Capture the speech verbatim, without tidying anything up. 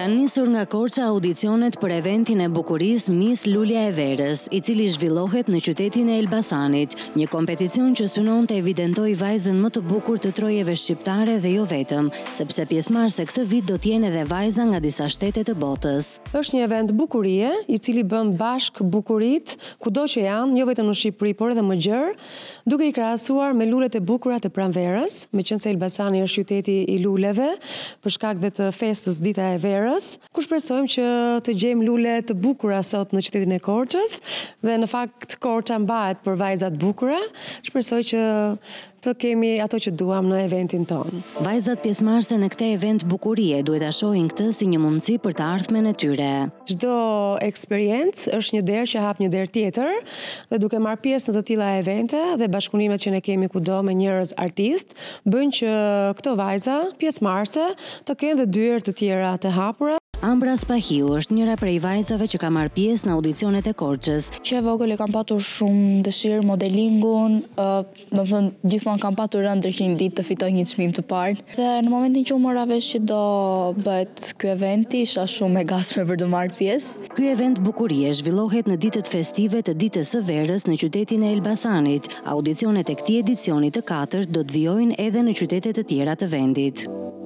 Kanë nisur nga Korça audicionet për eventin e bukurisë Miss Lulja e Verës, i cili zhvillohet në qytetin e Elbasanit, një kompeticion që synon të evidentoj vajzën më të bukur të trojeve shqiptare dhe jo vetëm, sepse pjesëmarrëse këtë vit do t'jenë edhe vajza nga disa shtete të botës. Është një event bukurie, i cili bën bashk bukurit kudo që janë, jo vetëm në Shqipëri, por edhe më gjerë, duke i krahasuar me lulet e bukura të pranverës, meqense Elbasani është qyteti i luleve, për shkak dhe të festës Dita e Verës, ku shpresojmë që të gjejmë lule të bukura sot në qytetin e Korçës dhe në fakt Korça mbahet për vajzat bukura. Shpresoj që të kemi ato që duam në eventin tonë. Vajzat pjesëmarrëse në këtë event bukurie duhet ta shohin këtë si një mundësi për të ardhmen e tyre. Çdo eksperiencë është një derë që hap një derë tjetër dhe duke marrë pjesë në të tilla evente dhe bashkëpunimet që ne kemi kudo me njerëz artist, bëjnë që këto vajza pjesëmarrëse të kenë dhe dyer të tjera të hapura. Ambra Spahiu është njëra prej vajzave që ka marrë pjesë në audicionet e Korçës. Që e vogël e kam patur shumë dëshirë modelingun, uh, do të thënë gjithmonë kam patur ëndër që një ditë të fitoj një çmim të parë. Dhe në momentin që u mora vesh që do bëhet ky eventi, isha shumë e gatshme për të marrë pjesë. Ky event bukurie zhvillohet në ditët festive të Ditës së Verës në qytetin e Elbasanit. Audicionet e këtij edicioni të katërt do të vijojnë edhe në qytete të tjera të vendit.